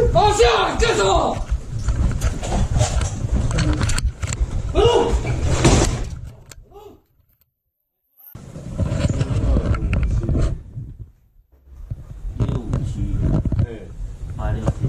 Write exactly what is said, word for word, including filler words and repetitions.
放下！干什么？不动！ 六五七，哎，八六七。